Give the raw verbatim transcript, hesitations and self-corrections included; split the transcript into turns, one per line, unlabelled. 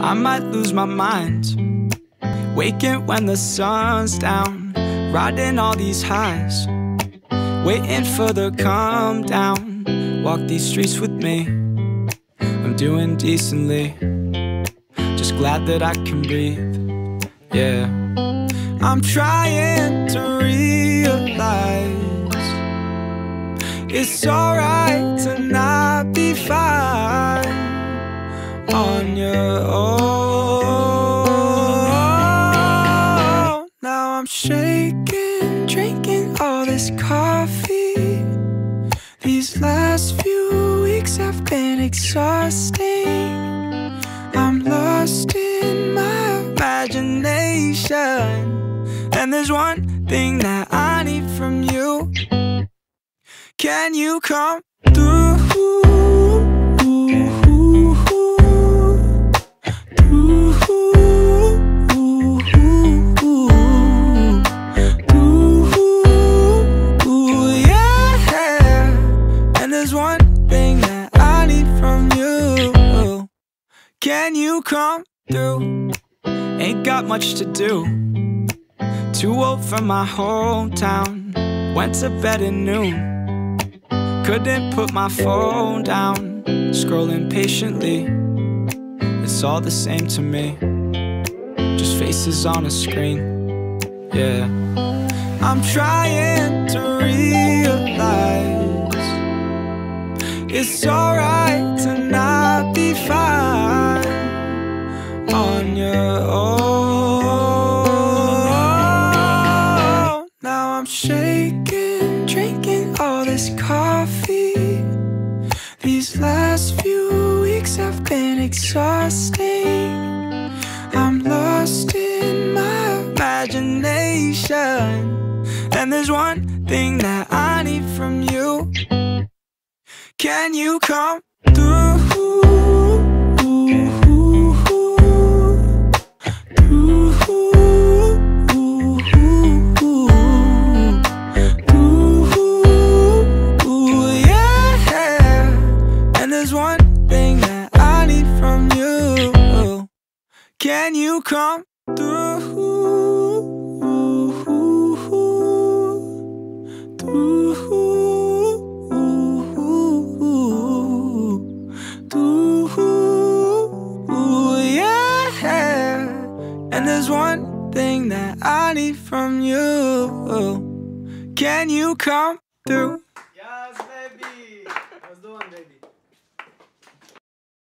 I might lose my mind, waking when the sun's down, riding all these highs, waiting for the calm down. Walk these streets with me, I'm doing decently, just glad that I can breathe, yeah. I'm trying to realize it's alright to not be fine on your own. Now I'm shaking, drinking all this coffee. These last few weeks have been exhausting. I'm lost in my imagination, and there's one thing that I need from you. Can you come through? Can you come through? Ain't got much to do, too old for my hometown. Went to bed at noon, couldn't put my phone down. Scrolling patiently, it's all the same to me, just faces on a screen, yeah. I'm trying to realize it's alright to not be fine on your own. Now I'm shaking, drinking all this coffee. These last few weeks have been exhausting. I'm lost in my imagination, and there's one thing that I need from you. Can you come through? Can you come through? Through, through, yeah. And there's one thing that I need from you. Can you come through?